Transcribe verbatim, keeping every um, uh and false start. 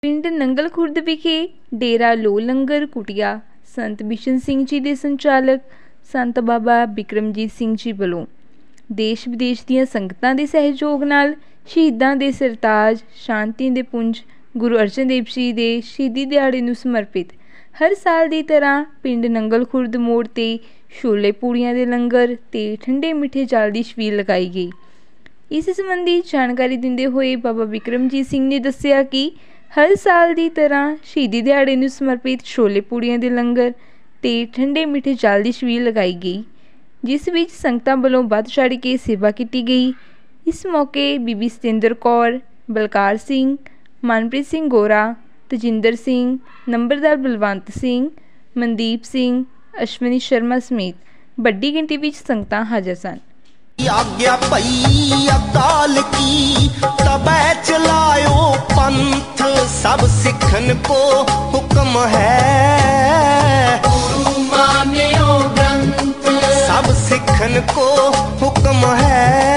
ਪਿੰਡ ਨੰਗਲ ਖੁਰਦ ਵਿਖੇ ਡੇਰਾ ਲੋ ਲੰਗਰ ਕੁਟਿਆ ਸੰਤ ਬਿਸ਼ਨ ਸਿੰਘ ਜੀ ਦੇ ਸੰਚਾਲਕ ਸੰਤ ਬਾਬਾ ਬਿਕਰਮਜੀਤ ਸਿੰਘ ਜੀ ਵੱਲੋਂ ਦੇਸ਼ ਵਿਦੇਸ਼ ਦੀਆਂ ਸੰਗਤਾਂ ਦੇ ਸਹਿਯੋਗ ਨਾਲ ਸ਼ਹੀਦਾਂ ਦੇ ਸਰਤਾਜ ਸ਼ਾਂਤੀ ਦੇ ਪੁੰਜ ਗੁਰੂ ਅਰਜਨ ਦੇਵ ਜੀ ਦੇ ਸ਼ਹੀਦੀ ਦਿਹਾੜੇ ਨੂੰ ਸਮਰਪਿਤ हर साल की तरह पिंड नंगल खुर्द मोड़ ते छोले पूड़ियां दे लंगर ते ठंडे मिठे जाल की छबील लगाई गई। इस संबंधी जानकारी दिंदे हुए बाबा बिक्रमजीत सिंह ने दस्सिया कि हर साल की तरह शहीदी दिहाड़े नूं समर्पित छोले पूड़ियां दे लंगर ते ठंडे मिठे जाल की छबील लगाई गई, जिस विच संगतां वल्लों वध चढ़ के सेवा की गई। इस मौके बीबी सतिंदर कौर, बलकार सिंह, मनप्रीत सिंह गोरा, तजिंदर सिंह, नंबरदार बलवंत सिंह, मनदीप सिंह, अश्विनी शर्मा समेत बड़ी गिनती में संगतां हाजिर सन। आज्ञा पई अकाल की तबै चलायो पंथ, सब सिखन को हुक्म है, गुरु मान्यो ग्रंथ, सब सिखन को हुक्म है।